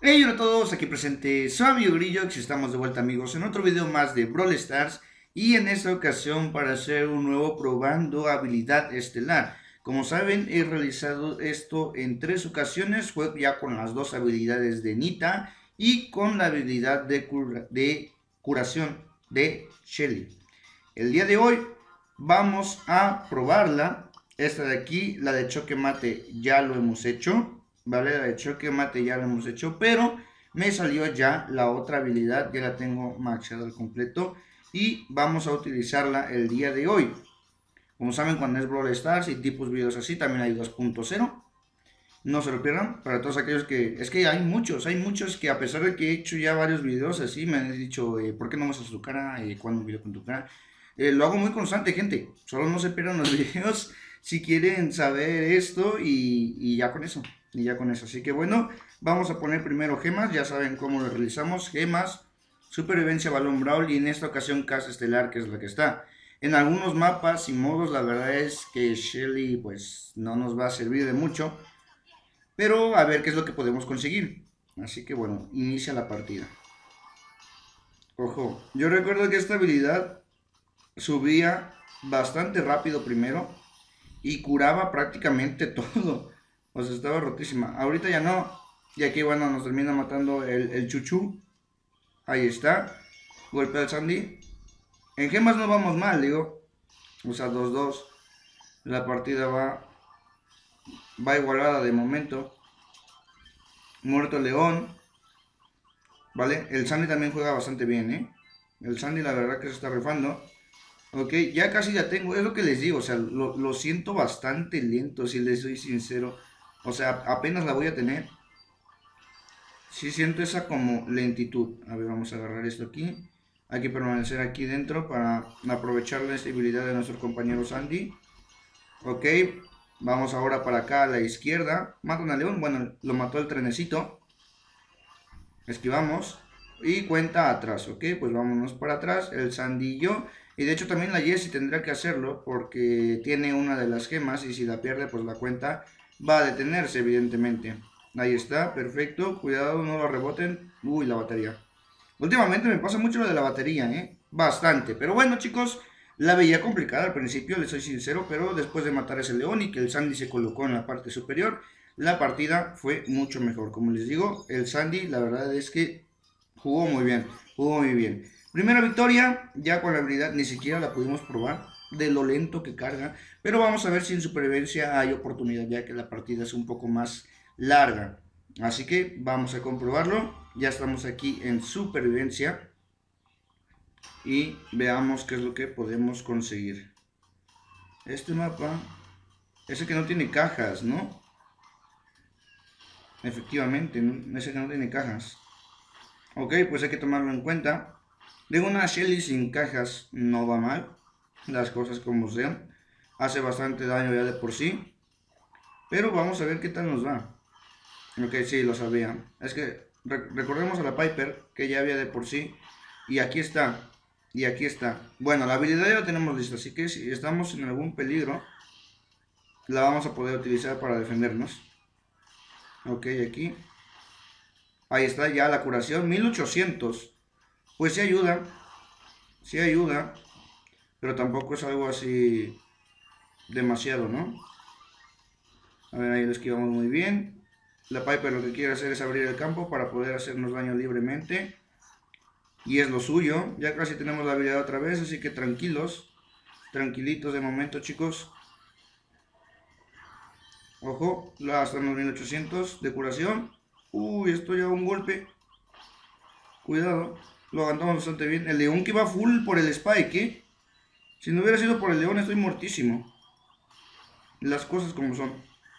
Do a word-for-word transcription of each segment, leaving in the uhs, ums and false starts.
Hey, hola a todos, aquí presente su amigo Grillo, y estamos de vuelta amigos en otro video más de Brawl Stars y en esta ocasión para hacer un nuevo probando habilidad estelar. Como saben, he realizado esto en tres ocasiones, fue ya con las dos habilidades de Nita y con la habilidad de, cura de curación de Shelly. El día de hoy vamos a probarla. Esta de aquí, la de choque mate, ya lo hemos hecho. ¿Vale? La de choque mate ya lo hemos hecho. Pero me salió ya la otra habilidad. Ya la tengo maxeada al completo. Y vamos a utilizarla el día de hoy. Como saben, cuando es Brawl Stars y tipos videos así, también hay dos punto cero. No se lo pierdan. Para todos aquellos que... Es que hay muchos, hay muchos que a pesar de que he hecho ya varios videos así, me han dicho, eh, ¿por qué no muestras tu cara? Eh, ¿Cuándo un video con tu cara? Eh, lo hago muy constante, gente. Solo no se pierdan los videos si quieren saber esto y, y ya con eso. Y ya con eso. Así que bueno, vamos a poner primero gemas. Ya saben cómo lo realizamos. Gemas, supervivencia, balón brawl y en esta ocasión casa estelar, que es la que está. En algunos mapas y modos, la verdad es que Shelly pues no nos va a servir de mucho. Pero a ver qué es lo que podemos conseguir. Así que bueno, inicia la partida. Ojo, yo recuerdo que esta habilidad subía bastante rápido primero y curaba prácticamente todo. O sea, estaba rotísima. Ahorita ya no. Y aquí, bueno, nos termina matando el, el chuchu. Ahí está. Golpea al Sandy. En gemas no vamos mal, digo. O sea, dos dos. La partida va, va igualada de momento. Muerto el león. ¿Vale? El Sandy también juega bastante bien, ¿eh? El Sandy la verdad que se está rifando. Ok, ya casi ya tengo, es lo que les digo, o sea, lo, lo siento bastante lento, si les soy sincero. O sea, apenas la voy a tener. Sí siento esa como lentitud. A ver, vamos a agarrar esto aquí. Hay que permanecer aquí dentro para aprovechar la estabilidad de nuestro compañero Sandy. Ok, vamos ahora para acá a la izquierda. Matan al león, bueno, lo mató el trenecito. Esquivamos. Y cuenta atrás, ok, pues vámonos para atrás, el Sandy y yo. Y de hecho también la Jessie tendrá que hacerlo porque tiene una de las gemas y si la pierde pues la cuenta va a detenerse evidentemente. Ahí está, perfecto, cuidado, no lo reboten. Uy, la batería. Últimamente me pasa mucho lo de la batería, ¿eh? Bastante. Pero bueno, chicos, la veía complicada al principio, les soy sincero, pero después de matar a ese león y que el Sandy se colocó en la parte superior, la partida fue mucho mejor. Como les digo, el Sandy, la verdad es que jugó muy bien, jugó muy bien. Primera victoria, ya con la habilidad ni siquiera la pudimos probar, de lo lento que carga, pero vamos a ver si en supervivencia hay oportunidad, ya que la partida es un poco más larga. Así que vamos a comprobarlo. Ya estamos aquí en supervivencia. Y veamos qué es lo que podemos conseguir. Este mapa. Ese que no tiene cajas, ¿no? Efectivamente, ¿no? Ese que no tiene cajas. Ok, pues hay que tomarlo en cuenta. De una Shelly sin cajas no va mal. Las cosas como sean. Hace bastante daño ya de por sí. Pero vamos a ver qué tal nos va. Ok, sí, lo sabía. Es que re recordemos a la Piper, que ya había de por sí. Y aquí está. Y aquí está. Bueno, la habilidad ya la tenemos lista, así que si estamos en algún peligro, la vamos a poder utilizar para defendernos. Ok, aquí. Ahí está ya la curación, mil ochocientos. Pues sí ayuda. Sí ayuda. Pero tampoco es algo así demasiado, ¿no? A ver, ahí lo esquivamos muy bien. La Piper lo que quiere hacer es abrir el campo para poder hacernos daño libremente. Y es lo suyo. Ya casi tenemos la habilidad otra vez, así que tranquilos. Tranquilitos de momento, chicos. Ojo, hasta los mil ochocientos de curación. Uy, esto ya un golpe. Cuidado. Lo aguantamos bastante bien. El león que va full por el spike, ¿eh? Si no hubiera sido por el león, estoy muertísimo. Las cosas como son.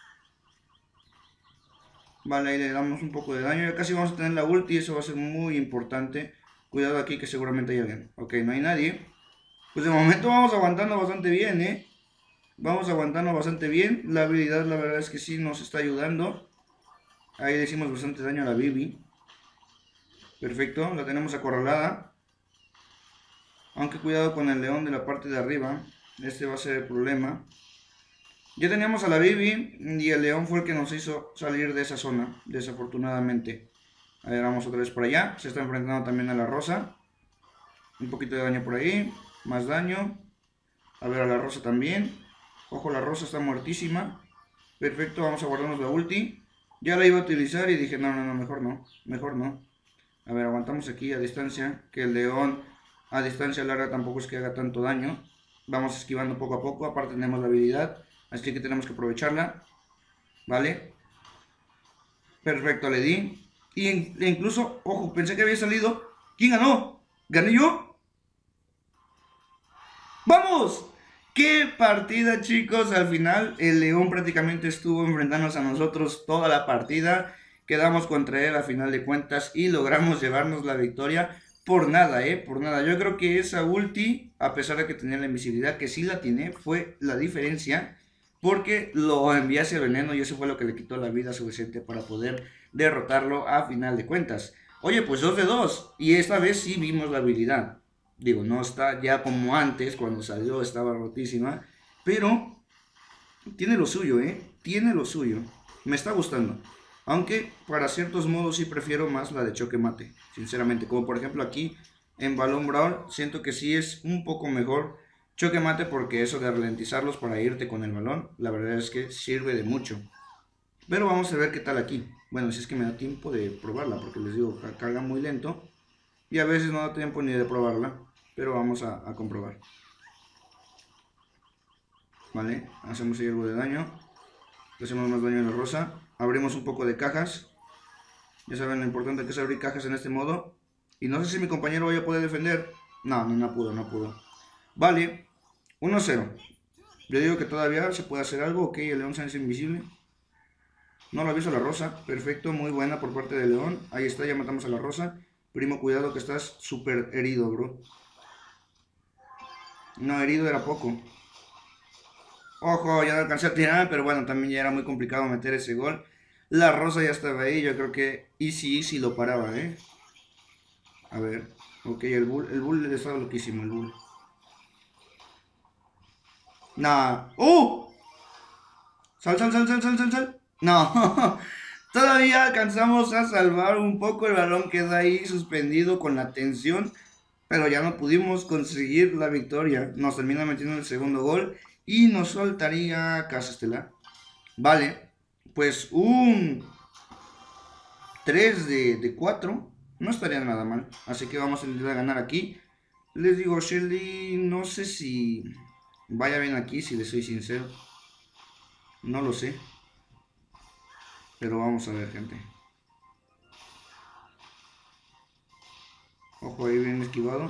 Vale, ahí le damos un poco de daño. Ya casi vamos a tener la ulti y eso va a ser muy importante. Cuidado aquí que seguramente hay alguien. Ok, no hay nadie. Pues de momento vamos aguantando bastante bien, ¿eh? Vamos aguantando bastante bien. La habilidad, la verdad es que sí nos está ayudando. Ahí le hicimos bastante daño a la Bibi. Perfecto, la tenemos acorralada. Aunque cuidado con el león de la parte de arriba. Este va a ser el problema. Ya teníamos a la Bibi y el león fue el que nos hizo salir de esa zona, desafortunadamente. A ver, vamos otra vez por allá. Se está enfrentando también a la rosa. Un poquito de daño por ahí. Más daño. A ver, a la rosa también. Ojo, la rosa está muertísima. Perfecto, vamos a guardarnos la ulti. Ya la iba a utilizar y dije, no, no, no, mejor no. Mejor no. A ver, aguantamos aquí a distancia. Que el león a distancia larga tampoco es que haga tanto daño. Vamos esquivando poco a poco. Aparte tenemos la habilidad. Así que tenemos que aprovecharla. ¿Vale? Perfecto, le di. Y e incluso, ojo, pensé que había salido. ¿Quién ganó? ¿Gané yo? ¡Vamos! ¡Qué partida, chicos! Al final, el león prácticamente estuvo enfrentándose a nosotros toda la partida. Quedamos contra él a final de cuentas y logramos llevarnos la victoria por nada, ¿eh? Por nada. Yo creo que esa ulti, a pesar de que tenía la invisibilidad, que sí la tiene, fue la diferencia. Porque lo envié hacia el veneno y eso fue lo que le quitó la vida suficiente para poder derrotarlo a final de cuentas. Oye, pues dos de dos. Y esta vez sí vimos la habilidad. Digo, no está ya como antes, cuando salió estaba rotísima. Pero tiene lo suyo, ¿eh? Tiene lo suyo. Me está gustando. Aunque para ciertos modos sí prefiero más la de choque mate. Sinceramente, como por ejemplo aquí en Balón Brawl, siento que sí es un poco mejor choque mate, porque eso de ralentizarlos para irte con el balón, la verdad es que sirve de mucho. Pero vamos a ver qué tal aquí. Bueno, si es que me da tiempo de probarla, porque les digo, carga muy lento. Y a veces no da tiempo ni de probarla. Pero vamos a, a comprobar. Vale, hacemos ahí algo de daño. Le hacemos más daño a la rosa. Abrimos un poco de cajas. Ya saben lo importante que es abrir cajas en este modo. Y no sé si mi compañero vaya a poder defender. No, no, no pudo, no pudo. Vale, uno cero. Yo digo que todavía se puede hacer algo. Ok, el león se hace invisible. No lo aviso a la rosa. Perfecto, muy buena por parte del león. Ahí está, ya matamos a la rosa. Primo, cuidado que estás súper herido, bro. No, herido era poco. Ojo, ya no alcancé a tirar, pero bueno, también ya era muy complicado meter ese gol. La rosa ya estaba ahí, yo creo que easy, easy lo paraba, ¿eh? A ver, ok, el bull, el bull estaba loquísimo, el bull. Nah. ¡Oh! Sal, sal, sal, sal, sal, sal, sal. No. Todavía alcanzamos a salvar un poco. El balón queda ahí suspendido con la tensión. Pero ya no pudimos conseguir la victoria. Nos termina metiendo el segundo gol. Y nos soltaría Casa Estelar. Vale. Pues un tres de cuatro. No estaría nada mal. Así que vamos a intentar ganar aquí. Les digo, Shelly, no sé si vaya bien aquí, si les soy sincero. No lo sé. Pero vamos a ver, gente. Ojo, ahí bien esquivado.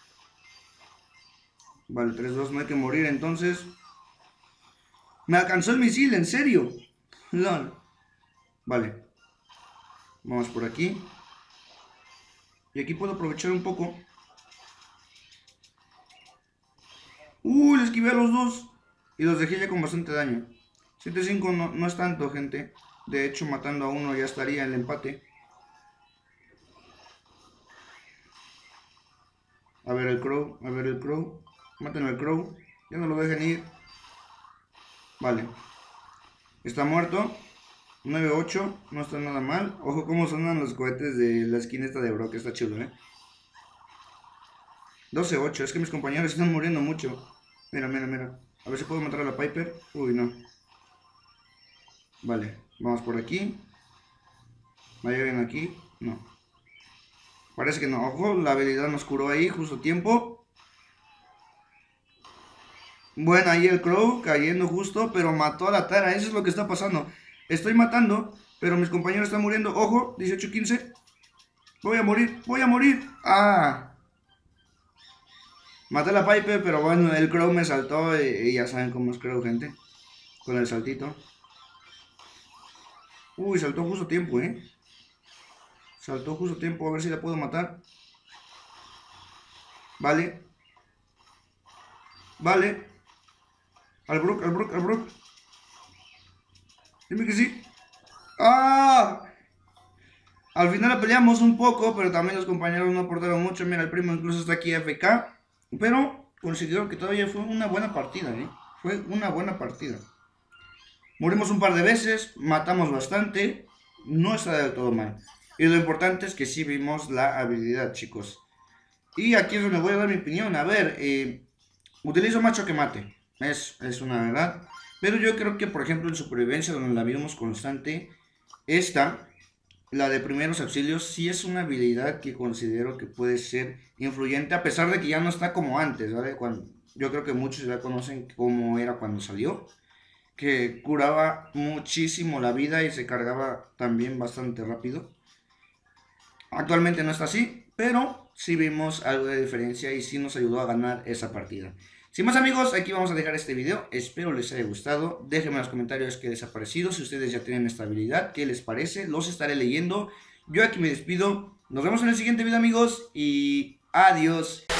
Vale, tres dos, no hay que morir entonces. Me alcanzó el misil, en serio. Lol. Vale. Vamos por aquí. Y aquí puedo aprovechar un poco. Uy, le esquivé a los dos. Y los dejé ya con bastante daño. siete cinco no, no es tanto, gente. De hecho, matando a uno ya estaría el empate. A ver el Crow, a ver el Crow. Maten al Crow. Ya no lo dejen ir. Vale. Está muerto. nueve ocho. No está nada mal. Ojo cómo sonan los cohetes de la esquina esta de Brock. Está chulo, eh. doce ocho. Es que mis compañeros están muriendo mucho. Mira, mira, mira. A ver si puedo matar a la Piper. Uy, no. Vale. Vamos por aquí. Vaya bien aquí. No. Parece que no. Ojo, la habilidad nos curó ahí justo a tiempo. Bueno, ahí el Crow cayendo justo, pero mató a la Tara. Eso es lo que está pasando. Estoy matando, pero mis compañeros están muriendo. Ojo, dieciocho quince. Voy a morir, voy a morir. Ah. Maté a la Piper, pero bueno, el Crow me saltó. Y, y ya saben cómo es Crow, gente. Con el saltito. Uy, saltó justo a tiempo, eh. Saltó justo a tiempo, a ver si la puedo matar. Vale. Vale. Al Brook, al Brook, al Brook. Dime que sí. ¡Ah! Al final la peleamos un poco, pero también los compañeros no aportaron mucho. Mira, el primo incluso está aquí A F K. Pero considero que todavía fue una buena partida, ¿eh? Fue una buena partida. Morimos un par de veces, matamos bastante. No está del todo mal. Y lo importante es que sí vimos la habilidad, chicos. Y aquí es donde voy a dar mi opinión. A ver, eh, utilizo macho que mate. Es, es una verdad. Pero yo creo que, por ejemplo, en supervivencia, donde la vimos constante, esta, la de primeros auxilios, sí es una habilidad que considero que puede ser influyente, a pesar de que ya no está como antes, ¿vale? Cuando, yo creo que muchos ya conocen cómo era cuando salió, que curaba muchísimo la vida y se cargaba también bastante rápido. Actualmente no está así, pero sí vimos algo de diferencia y sí nos ayudó a ganar esa partida. Sin más amigos, aquí vamos a dejar este video, espero les haya gustado, déjenme en los comentarios qué les ha parecido, si ustedes ya tienen esta habilidad, qué les parece, los estaré leyendo. Yo aquí me despido, nos vemos en el siguiente video amigos y adiós.